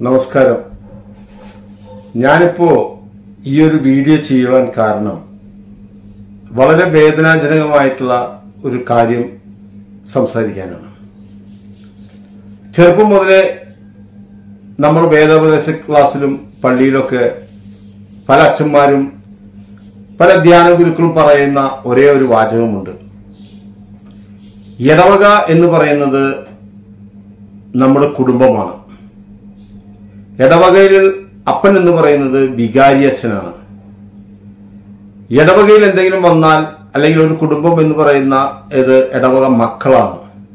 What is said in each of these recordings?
നമസ്കാരം. ഞാനിപ്പോ ഈ ഒരു വീഡിയോ ചെയ്യുവാൻ കാരണം വളരെ വേദനാജനകമായിട്ടുള്ള ഒരു കാര്യം സംസാരിക്കാനാണ്. ചെറുപ്പം മുതലേ നമ്മൾ വേദോപദേശ ക്ലാസ്സിലും പള്ളിയിലൊക്കെ പല അച്ഛന്മാരും പല ധ്യാന ഗുരുക്കളും പറയുന്ന ഒരേ ഒരു വാചകമുണ്ട്. ഇടവക എന്ന് പറയുന്നത് നമ്മുടെ കുടുംബമാണ്. ഇടവകയിൽ അപ്പൻ എന്ന് പറയുന്നത് വികാരി അച്ഛനാണ്. ഇടവകയിൽ എന്തെങ്കിലും വന്നാൽ അല്ലെങ്കിൽ ഒരു കുടുംബം എന്ന് പറയുന്ന ഇത് ഇടവക മക്കളാണ്.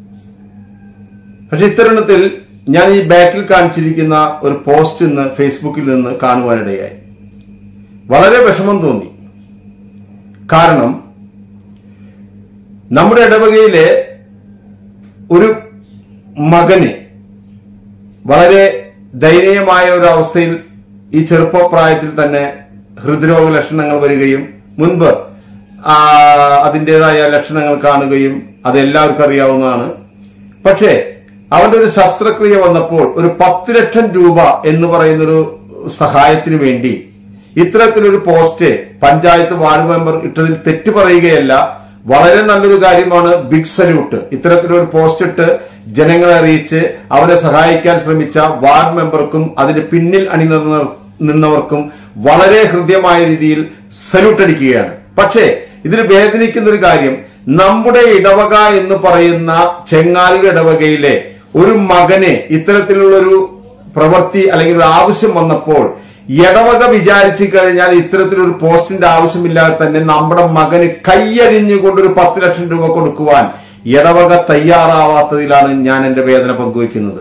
പക്ഷെ ഇത്തരുണത്തിൽ ഞാൻ ഈ ബാക്കിൽ കാണിച്ചിരിക്കുന്ന ഒരു പോസ്റ്റ് ഇന്ന് ഫേസ്ബുക്കിൽ നിന്ന് കാണുവാനിടയായി. വളരെ വിഷമം തോന്നി. കാരണം നമ്മുടെ ഇടവകയിലെ ഒരു മകന് വളരെ ദയനീയമായ ഒരു അവസ്ഥയിൽ ഈ ചെറുപ്പപ്രായത്തിൽ തന്നെ ഹൃദ്രോഗ ലക്ഷണങ്ങൾ വരികയും മുൻപ് അതിൻ്റെതായ ലക്ഷണങ്ങൾ കാണുകയും അതെല്ലാവർക്കും അറിയാവുന്നതാണ്. പക്ഷേ അവന്റെ ഒരു ശസ്ത്രക്രിയ വന്നപ്പോൾ ഒരു 10 ലക്ഷം രൂപ എന്ന് പറയുന്നൊരു സഹായത്തിന് വേണ്ടി ഇത്തരത്തിലൊരു പോസ്റ്റ് പഞ്ചായത്ത് വാർഡ് മെമ്പർ ഇട്ടതിൽ തെറ്റ് പറയുകയല്ല, വളരെ നല്ലൊരു കാര്യമാണ്. Big salute. ഇത്തരത്തിലൊരു പോസ്റ്റ് ഇട്ട് ജനങ്ങളെ അറിയിച്ച് അവരെ സഹായിക്കാൻ ശ്രമിച്ച വാർഡ് മെമ്പർക്കും അതിന് പിന്നിൽ നിന്നവർക്കും വളരെ ഹൃദ്യമായ രീതിയിൽ സല്യൂട്ട് അടിക്കുകയാണ്. പക്ഷേ ഇതിൽ വേദനിക്കുന്ന ഒരു കാര്യം, നമ്മുടെ ഇടവക എന്ന് പറയുന്ന ചെങ്ങാലൂർ ഇടവകയിലെ ഒരു മകന് ഇത്തരത്തിലുള്ളൊരു പ്രവൃത്തി അല്ലെങ്കിൽ ഒരു ആവശ്യം വന്നപ്പോൾ ഇടവക വിചാരിച്ചു കഴിഞ്ഞാൽ ഇത്തരത്തിലൊരു പോസ്റ്റിന്റെ ആവശ്യമില്ലാതെ തന്നെ നമ്മുടെ മകന് കൈയരിഞ്ഞുകൊണ്ടൊരു 10 ലക്ഷം രൂപ കൊടുക്കുവാൻ ഇടവക തയ്യാറാവാത്തതിലാണ് ഞാൻ എന്റെ വേദന പങ്കുവയ്ക്കുന്നത്.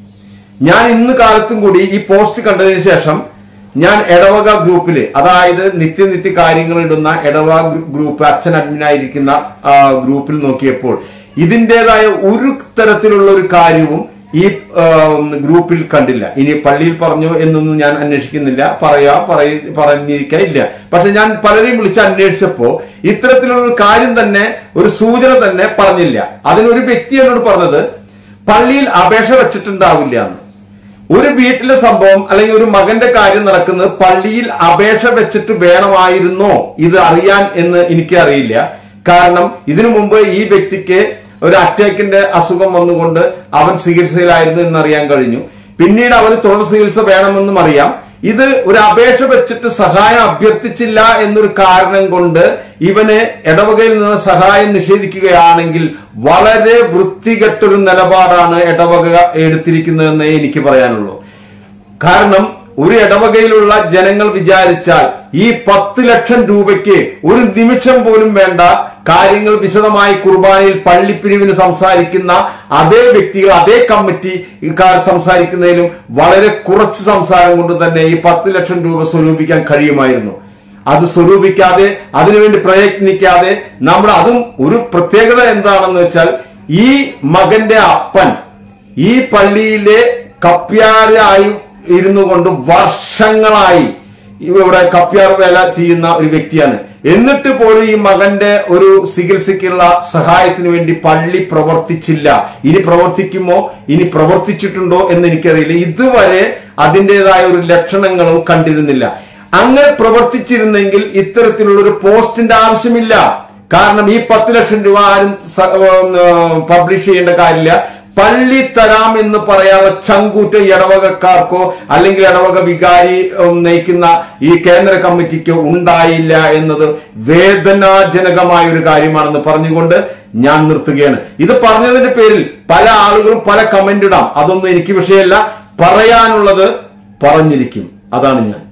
ഞാൻ ഇന്ന് കാലത്തും കൂടി ഈ പോസ്റ്റ് കണ്ടതിന് ശേഷം ഞാൻ ഇടവക ഗ്രൂപ്പില്, അതായത് നിത്യ കാര്യങ്ങൾ ഇടുന്ന ഇടവക ഗ്രൂപ്പ് അച്ഛൻ അഡ്മിനായിരിക്കുന്ന ഗ്രൂപ്പിൽ നോക്കിയപ്പോൾ ഇതിന്റേതായ ഒരു തരത്തിലുള്ള ഒരു കാര്യവും ഈ ഗ്രൂപ്പിൽ കണ്ടില്ല. ഇനി പള്ളിയിൽ പറഞ്ഞു എന്നൊന്നും ഞാൻ അന്വേഷിക്കുന്നില്ല, പറഞ്ഞിരിക്കില്ല. പക്ഷെ ഞാൻ പലരെയും വിളിച്ച് അന്വേഷിച്ചപ്പോ ഇത്തരത്തിലുള്ള ഒരു കാര്യം തന്നെ, ഒരു സൂചന തന്നെ പറഞ്ഞില്ല. അതിനൊരു വ്യക്തി എന്നോട് പറഞ്ഞത് പള്ളിയിൽ അപേക്ഷ വെച്ചിട്ടുണ്ടാവില്ല എന്ന്. ഒരു വീട്ടിലെ സംഭവം അല്ലെങ്കിൽ ഒരു മകന്റെ കാര്യം നടക്കുന്നത് പള്ളിയിൽ അപേക്ഷ വെച്ചിട്ട് വേണമായിരുന്നോ ഇത് അറിയാൻ എന്ന് എനിക്ക് അറിയില്ല. കാരണം ഇതിനു മുമ്പ് ഈ വ്യക്തിക്ക് ഒരു അറ്റാക്കിന്റെ അസുഖം വന്നുകൊണ്ട് അവൻ ചികിത്സയിലായിരുന്നു എന്നറിയാൻ കഴിഞ്ഞു. പിന്നീട് അവന് തുടർ ചികിത്സ വേണമെന്നും അറിയാം. ഇത് ഒരു അപേക്ഷ വെച്ചിട്ട് സഹായം അഭ്യർത്ഥിച്ചില്ല എന്നൊരു കാരണം കൊണ്ട് ഇവന് ഇടവകയിൽ നിന്ന് സഹായം നിഷേധിക്കുകയാണെങ്കിൽ വളരെ വൃത്തികെട്ടൊരു നിലപാടാണ് ഇടവക എടുത്തിരിക്കുന്നതെന്നേ എനിക്ക് പറയാനുള്ളൂ. കാരണം ഒരു ഇടവകയിലുള്ള ജനങ്ങൾ വിചാരിച്ചാൽ ഈ 10 ലക്ഷം രൂപയ്ക്ക് ഒരു നിമിഷം പോലും വേണ്ട കാര്യങ്ങൾ വിശദമായി കുർബാനയിൽ പള്ളിപ്പിരിവിന് സംസാരിക്കുന്ന അതേ വ്യക്തികൾ, അതേ കമ്മിറ്റി സംസാരിക്കുന്നതിലും വളരെ കുറച്ച് സംസാരം കൊണ്ട് തന്നെ ഈ 10 ലക്ഷം രൂപ സ്വരൂപിക്കാൻ കഴിയുമായിരുന്നു. അത് സ്വരൂപിക്കാതെ, അതിനുവേണ്ടി പ്രയത്നിക്കാതെ അതും ഒരു പ്രത്യേകത എന്താണെന്ന് വെച്ചാൽ ഈ മകന്റെ അപ്പൻ ഈ പള്ളിയിലെ കപ്പ്യാരായി ഇരുന്നു കൊണ്ട് വർഷങ്ങളായി ഇവിടെ കപ്പ്യാർ വേല ചെയ്യുന്ന ഒരു വ്യക്തിയാണ്. എന്നിട്ട് പോലും ഈ മകന്റെ ഒരു ചികിത്സയ്ക്കുള്ള സഹായത്തിന് വേണ്ടി പള്ളി പ്രവർത്തിച്ചില്ല. ഇനി പ്രവർത്തിക്കുമോ, ഇനി പ്രവർത്തിച്ചിട്ടുണ്ടോ എന്ന് എനിക്കറിയില്ല. ഇതുവരെ അതിൻ്റെതായ ഒരു ലക്ഷണങ്ങളും കണ്ടിരുന്നില്ല. അങ്ങനെ പ്രവർത്തിച്ചിരുന്നെങ്കിൽ ഇത്തരത്തിലുള്ള ഒരു പോസ്റ്റിന്റെ ആവശ്യമില്ല. കാരണം ഈ 10 ലക്ഷം രൂപ ആരും പബ്ലിഷ് ചെയ്യേണ്ട കാര്യമില്ല. പള്ളി തരാം എന്ന് പറയാതെ ചങ്കൂറ്റ ഇടവകക്കാർക്കോ അല്ലെങ്കിൽ ഇടവക വികാരി നയിക്കുന്ന ഈ കേന്ദ്ര കമ്മിറ്റിക്കോ ഉണ്ടായില്ല എന്നത് വേദനാജനകമായ ഒരു കാര്യമാണെന്ന് പറഞ്ഞുകൊണ്ട് ഞാൻ നിർത്തുകയാണ്. ഇത് പറഞ്ഞതിന്റെ പേരിൽ പല ആളുകളും പല കമന്റ് ഇടാം, അതൊന്നും എനിക്ക് വിഷയമല്ല. പറയാനുള്ളത് പറഞ്ഞിരിക്കും. അതാണ് ഞാൻ.